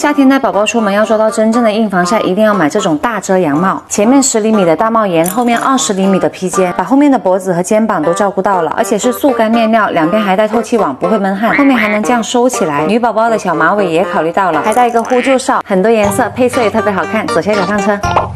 夏天带宝宝出门要做到真正的硬防晒，一定要买这种大遮阳帽，前面10厘米的大帽檐，后面20厘米的披肩，把后面的脖子和肩膀都照顾到了，而且是速干面料，两边还带透气网，不会闷汗，后面还能这样收起来。女宝宝的小马尾也考虑到了，还带一个呼救哨，很多颜色，配色也特别好看。走，小脚上车。